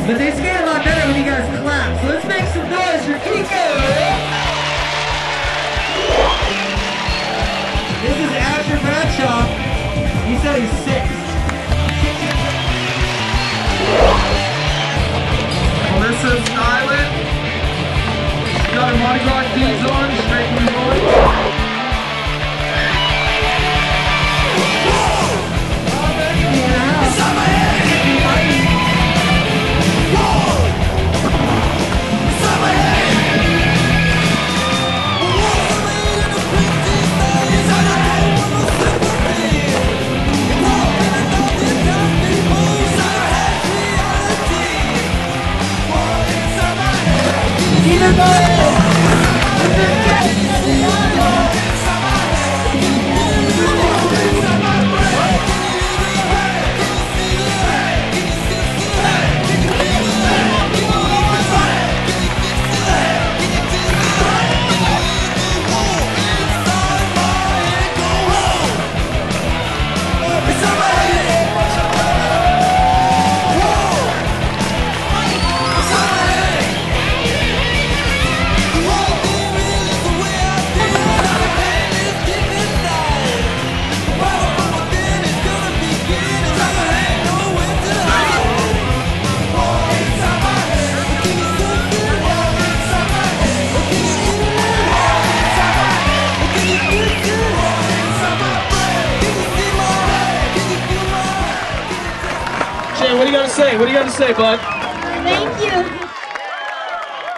But they skate a lot better when you guys clap. So let's make some noise for Kiko! This is Asher Bradshaw. He said he's 6. Melissa Skyland. She's got her Mardi Gras jeans on, straight from the board. What do you got to say? What do you got to say, bud? Thank you.